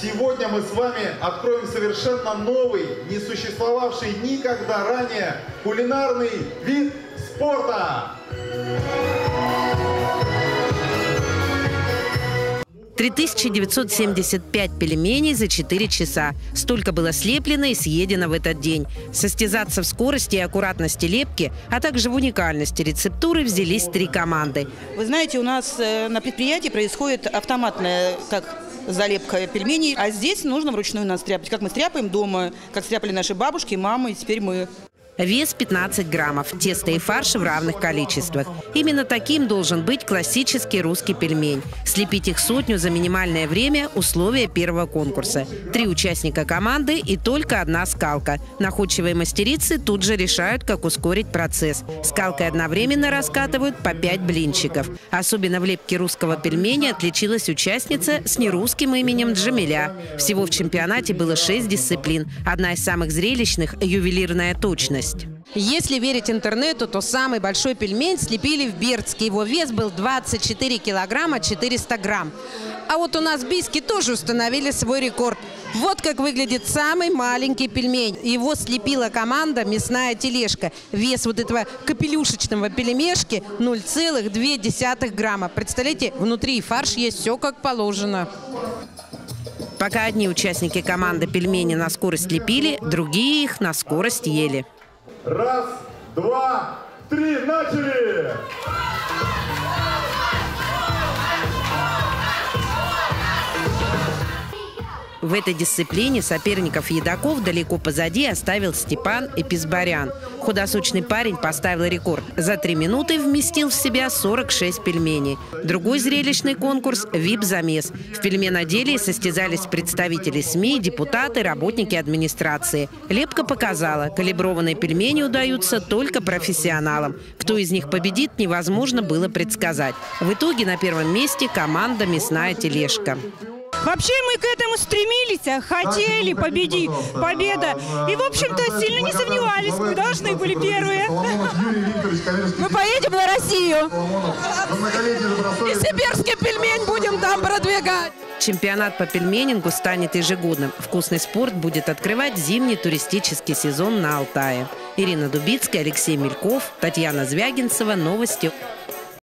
Сегодня мы с вами откроем совершенно новый, не существовавший никогда ранее кулинарный вид спорта. 3975 пельменей за 4 часа. Столько было слеплено и съедено в этот день. Состязаться в скорости и аккуратности лепки, а также в уникальности рецептуры взялись 3 команды. Вы знаете, у нас на предприятии происходит автоматная залепка пельменей, а здесь нужно вручную нас стряпать. Как мы стряпаем дома, как стряпали наши бабушки, мамы, и теперь мы. Вес 15 граммов, тесто и фарш в равных количествах. Именно таким должен быть классический русский пельмень. Слепить их 100 за минимальное время – условия первого конкурса. 3 участника команды и только 1 скалка. Находчивые мастерицы тут же решают, как ускорить процесс. Скалкой одновременно раскатывают по 5 блинчиков. Особенно в лепке русского пельменя отличилась участница с нерусским именем Джамиля. Всего в чемпионате было 6 дисциплин. Одна из самых зрелищных – ювелирная точность. Если верить интернету, то самый большой пельмень слепили в Бердске. Его вес был 24 килограмма 400 грамм. А вот у нас в Бийске тоже установили свой рекорд. Вот как выглядит самый маленький пельмень. Его слепила команда «Мясная тележка». Вес вот этого капелюшечного пельмешки 0,2 грамма. Представляете, внутри фарш есть, все как положено. Пока одни участники команды пельмени на скорость лепили, другие их на скорость ели. 1, 2, 3, начали! В этой дисциплине соперников едоков далеко позади оставил Степан Эпизбарян. Худосочный парень поставил рекорд. За 3 минуты вместил в себя 46 пельменей. Другой зрелищный конкурс – VIP-замес. В пельменоделии состязались представители СМИ, депутаты, работники администрации. Лепка показала – калиброванные пельмени удаются только профессионалам. Кто из них победит, невозможно было предсказать. В итоге на первом месте команда «Мясная тележка». Вообще мы к этому стремились, хотели победить, победа. И, в общем-то, сильно не сомневались, мы должны были первые. Мы поедем на Россию. И сибирский пельмень будем там продвигать. Чемпионат по пельменингу станет ежегодным. Вкусный спорт будет открывать зимний туристический сезон на Алтае. Ирина Дубицкая, Алексей Мельков, Татьяна Звягинцева. Новости.